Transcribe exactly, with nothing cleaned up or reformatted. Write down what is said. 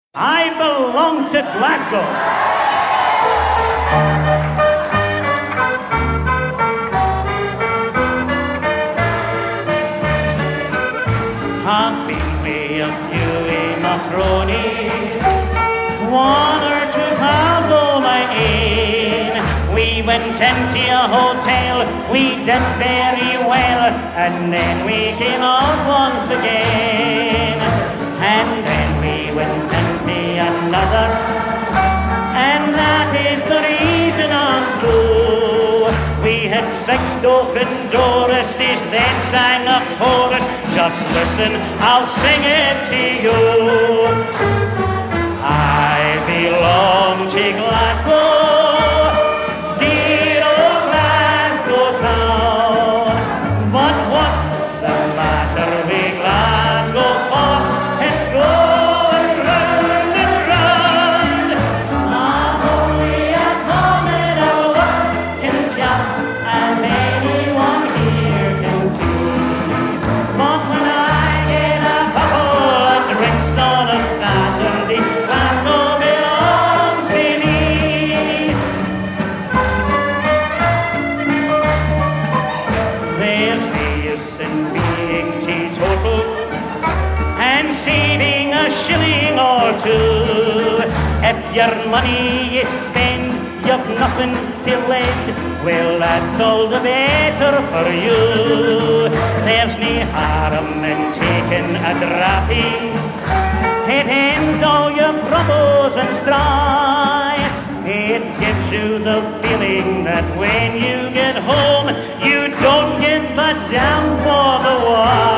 I belong to Glasgow. I've been with a few of my cronies, one or two pals all my own. We went into a hotel, we did very well, and then we came out once again. And then we went into another, and that is the reason I'm through. We had six open Dorises, then sang a chorus. Just listen, I'll sing it to you. I belong to Glasgow, dear old Glasgow town. But what's the matter with Glasgow for? It's going round and round. I'm only a common old working chap, as anyone here can see. But when I get a couple of drinks on a Saturday, Glasgow belongs to me. There's no use in being teetotal and saving a shilling or two. If your money you spend, you've nothing to lend, well, that's all the better for you. There's no harm in taking a drappie, it ends all your troubles and strife. It gives you the feeling that when you get home, you don't give a damn for the wife.